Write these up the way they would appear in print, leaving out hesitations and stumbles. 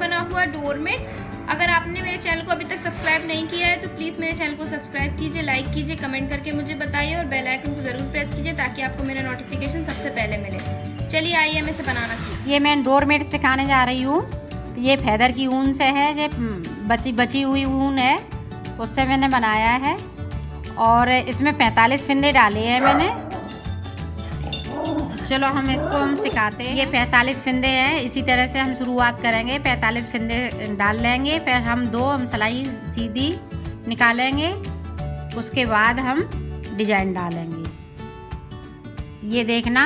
बना हुआ डोरमेट। अगर आपने मेरे चैनल को अभी तक सब्सक्राइब नहीं किया है तो प्लीज़ मेरे चैनल को सब्सक्राइब कीजिए, लाइक कीजिए, कमेंट करके मुझे बताइए और बेल आइकन को ज़रूर प्रेस कीजिए ताकि आपको मेरा नोटिफिकेशन सबसे पहले मिले। चलिए आइए मैं इसे बनाना सीख। ये मैं डोरमेट सिखाने जा रही हूँ। ये फैदर की ऊन से है, ये बची हुई ऊन है, उससे मैंने बनाया है और इसमें 45 फिंदे डाले हैं मैंने। चलो हम सिखाते हैं। ये 45 फिंदे हैं, इसी तरह से हम शुरुआत करेंगे। 45 फिंदे डाल लेंगे, फिर हम सिलाई सीधी निकालेंगे, उसके बाद हम डिजाइन डालेंगे। ये देखना,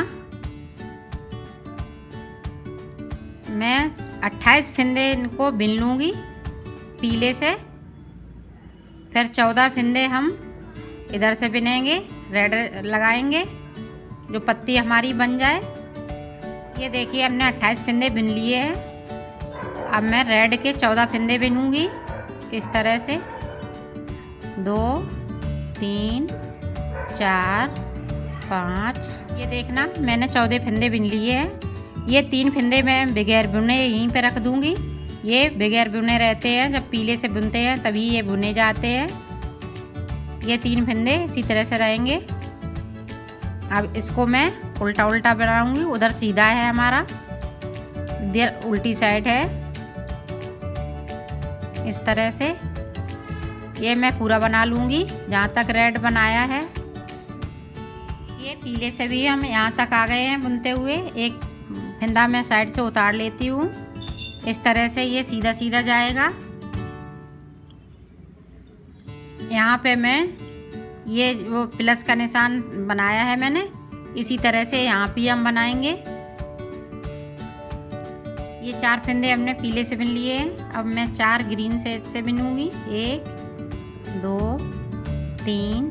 मैं 28 फिंदे इनको बिन लूँगी पीले से, फिर 14 फिंदे हम इधर से बिनेंगे, रेड लगाएंगे जो पत्ती हमारी बन जाए। ये देखिए हमने 28 फिंदे बिन लिए हैं। अब मैं रेड के 14 फिंदे बिनूंगी इस तरह से, 2 3 4 5। ये देखना मैंने 14 फिंदे बिन लिए हैं। ये 3 फिंदे मैं बगैर बुने यहीं पे रख दूंगी। ये बगैर बुने रहते हैं, जब पीले से बुनते हैं तभी ये बुने जाते हैं। ये 3 फिंदे इसी तरह से रहेंगे। अब इसको मैं उल्टा बनाऊंगी। उधर सीधा है हमारा, इधर उल्टी साइड है। इस तरह से ये मैं पूरा बना लूँगी जहाँ तक रेड बनाया है। ये पीले से भी हम यहाँ तक आ गए हैं बुनते हुए। एक फिंदा मैं साइड से उतार लेती हूँ, इस तरह से ये सीधा सीधा जाएगा। यहाँ पे मैं ये वो प्लस का निशान बनाया है मैंने, इसी तरह से यहाँ भी हम बनाएंगे। ये 4 फिंदे हमने पीले से बिन लिए हैं। अब मैं 4 ग्रीन से बिनूंगी, 1 2 3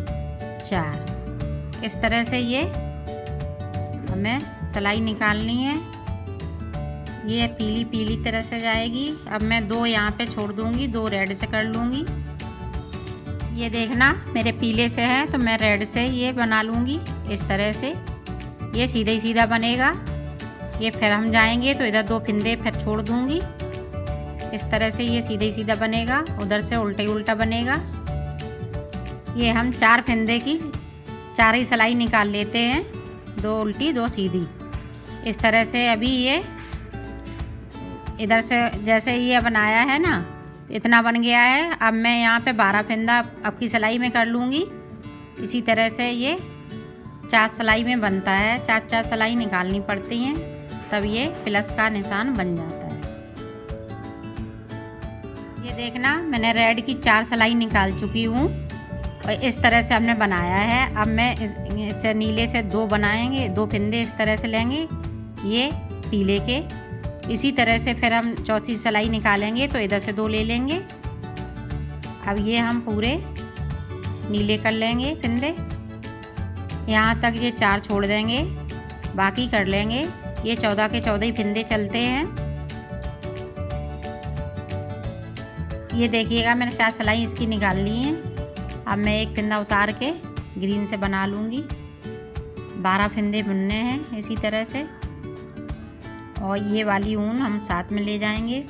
4। इस तरह से ये हमें सिलाई निकालनी है। ये पीली तरह से जाएगी। अब मैं 2 यहाँ पे छोड़ दूंगी, 2 रेड से कर लूँगी। ये देखना मेरे पीले से है तो मैं रेड से ये बना लूँगी इस तरह से। ये सीधा ही सीधा बनेगा। ये फिर हम जाएंगे तो इधर 2 फिंदे फिर छोड़ दूँगी, इस तरह से ये सीधा ही सीधा बनेगा। उधर से उल्टा ही उल्टा बनेगा। ये हम 4 फिंदे की 4 ही सिलाई निकाल लेते हैं, 2 उल्टी 2 सीधी। इस तरह से अभी ये इधर से जैसे ये बनाया है ना, इतना बन गया है। अब मैं यहाँ पे 12 फिंदा अब की सिलाई में कर लूँगी। इसी तरह से ये 4 सिलाई में बनता है, 4 सिलाई निकालनी पड़ती हैं, तब ये प्लस का निशान बन जाता है। ये देखना मैंने रेड की 4 सिलाई निकाल चुकी हूँ और इस तरह से हमने बनाया है। अब मैं इससे नीले से 2 बनाएंगे, 2 फिंदे इस तरह से लेंगे ये पीले के। इसी तरह से फिर हम चौथी सिलाई निकालेंगे तो इधर से 2 ले लेंगे। अब ये हम पूरे नीले कर लेंगे फिंदे, यहाँ तक ये 4 छोड़ देंगे, बाकी कर लेंगे। ये 14 के 14 ही फिंदे चलते हैं। ये देखिएगा मैंने 4 सिलाई इसकी निकाल ली हैं। अब मैं एक फिंदा उतार के ग्रीन से बना लूँगी। 12 फिंदे बुनने हैं इसी तरह से, और ये वाली ऊन हम साथ में ले जाएंगे।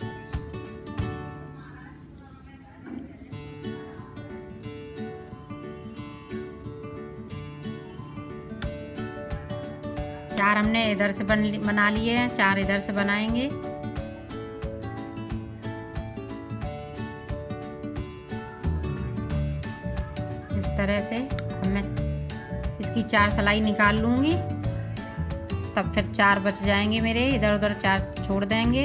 चार हमने इधर से बना लिए हैं, 4 इधर से बनाएंगे। इस तरह से मैं इसकी 4 सिलाई निकाल लूँगी, तब फिर 4 बच जाएंगे मेरे। इधर उधर 4 छोड़ देंगे।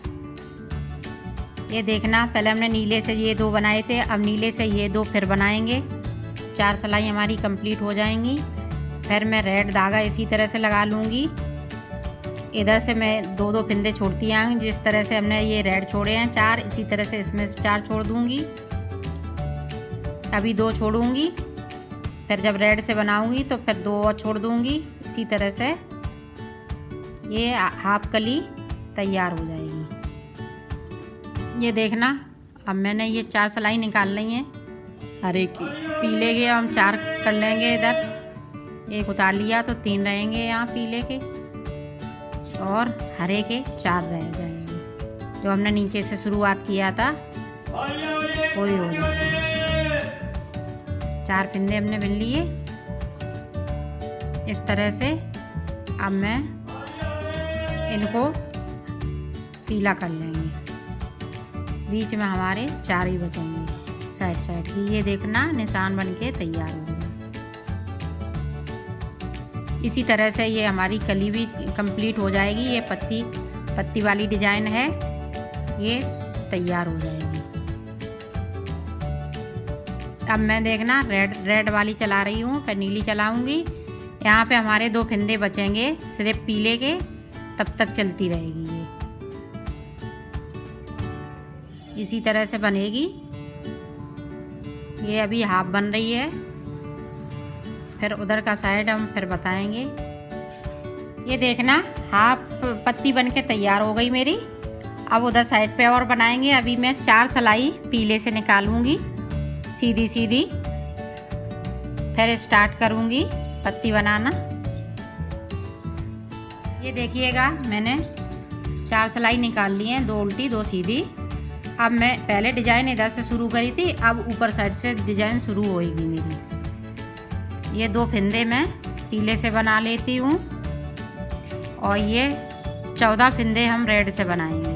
ये देखना पहले हमने नीले से ये 2 बनाए थे, अब नीले से ये 2 फिर बनाएंगे। 4 सिलाई हमारी कंप्लीट हो जाएंगी। फिर मैं रेड धागा इसी तरह से लगा लूँगी। इधर से मैं 2 फिंदे छोड़ती आऊँगी, जिस तरह से हमने ये रेड छोड़े हैं 4, इसी तरह से इसमें से 4 छोड़ दूँगी। अभी 2 छोड़ूँगी, फिर जब रेड से बनाऊँगी तो फिर 2 और छोड़ दूँगी। इसी तरह से ये हाफ कली तैयार हो जाएगी। ये देखना अब मैंने ये 4 सिलाई निकाल ली हैं हरे की। पीले के हम 4 कर लेंगे, इधर 1 उतार लिया तो 3 रहेंगे यहाँ पीले के, और हरे के 4 रह जाएंगे। जो हमने नीचे से शुरुआत किया था वही हो जाएगा। 4 फंदे हमने बिन लिए। इस तरह से अब मैं इनको पीला कर लेंगे। बीच में हमारे 4 ही बचेंगे साइड साइड की। ये देखना निशान बन के तैयार हो गया। इसी तरह से ये हमारी कली भी कंप्लीट हो जाएगी। ये पत्ती वाली डिजाइन है, ये तैयार हो जाएगी। अब मैं देखना रेड वाली चला रही हूँ, फिर नीली चलाऊंगी। यहाँ पे हमारे 2 फंदे बचेंगे सिर्फ पीले के, तब तक चलती रहेगी ये। इसी तरह से बनेगी। ये अभी हाफ बन रही है, फिर उधर का साइड हम फिर बताएंगे। ये देखना हाफ पत्ती बन के तैयार हो गई मेरी। अब उधर साइड पे और बनाएंगे। अभी मैं 4 सिलाई पीले से निकालूंगी सीधी सीधी, फिर स्टार्ट करूंगी पत्ती बनाना। ये देखिएगा मैंने 4 सिलाई निकाल ली हैं, 2 उल्टी 2 सीधी। अब मैं पहले डिजाइन इधर से शुरू करी थी, अब ऊपर साइड से डिजाइन शुरू होएगी मेरी। ये 2 फंदे मैं पीले से बना लेती हूँ और ये 14 फंदे हम रेड से बनाएंगे।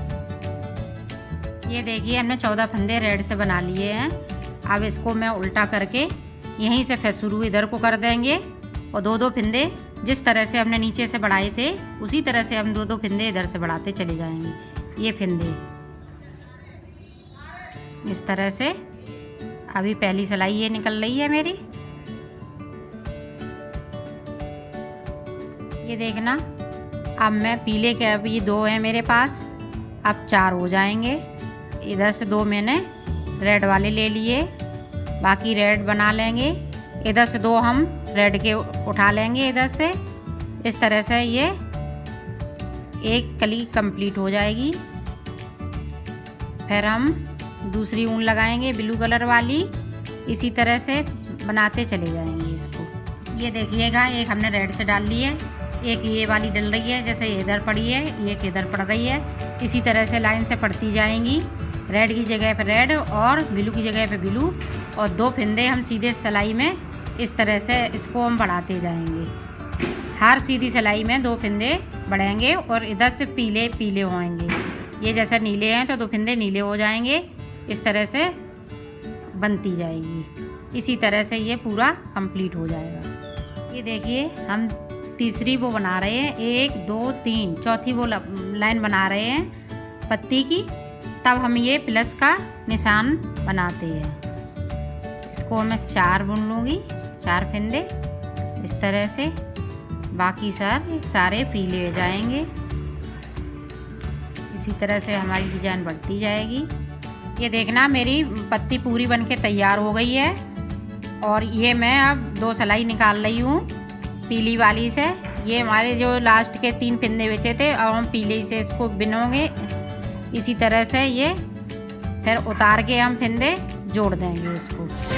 ये देखिए हमने 14 फंदे रेड से बना लिए हैं। अब इसको मैं उल्टा करके यहीं से फिर शुरू इधर को कर देंगे और 2-2 फंदे जिस तरह से हमने नीचे से बढ़ाए थे उसी तरह से हम 2-2 फंदे इधर से बढ़ाते चले जाएंगे। ये फंदे इस तरह से। अभी पहली सिलाई ये निकल रही है मेरी। ये देखना अब मैं पीले के अभी 2 हैं मेरे पास, अब 4 हो जाएंगे। इधर से 2 मैंने रेड वाले ले लिए, बाकी रेड बना लेंगे। इधर से 2 हम रेड के उठा लेंगे इधर से। इस तरह से ये एक कली कंप्लीट हो जाएगी। फिर हम दूसरी ऊन लगाएंगे ब्लू कलर वाली। इसी तरह से बनाते चले जाएंगे इसको। ये देखिएगा एक हमने रेड से डाल ली है, एक ये वाली डल रही है, जैसे इधर पड़ी है एक इधर पड़ रही है। इसी तरह से लाइन से पड़ती जाएंगी। रेड की जगह पे रेड और ब्लू की जगह पे ब्लू, और 2 फंदे हम सीधे सिलाई में इस तरह से इसको हम बढ़ाते जाएंगे। हर सीधी सिलाई में 2 फंदे बढ़ेंगे और इधर से पीले पीले होंगे। ये जैसे नीले हैं तो 2 फंदे नीले हो जाएंगे। इस तरह से बनती जाएगी। इसी तरह से ये पूरा कंप्लीट हो जाएगा। ये देखिए हम तीसरी वो बना रहे हैं, 1 2 3 चौथी वो लाइन बना रहे हैं पत्ती की। तब हम ये प्लस का निशान बनाते हैं। इसको मैं 4 बुन लूँगी, 4 फंदे इस तरह से। बाकी सारे पीले हो जाएंगे। इसी तरह से हमारी डिजाइन बढ़ती जाएगी। ये देखना मेरी पत्ती पूरी बन के तैयार हो गई है और ये मैं अब 2 सिलाई निकाल रही हूँ पीली वाली से। ये हमारे जो लास्ट के 3 फंदे बचे थे, अब हम पीले से इसको बिनोगे। इसी तरह से ये फिर उतार के हम फंदे जोड़ देंगे इसको।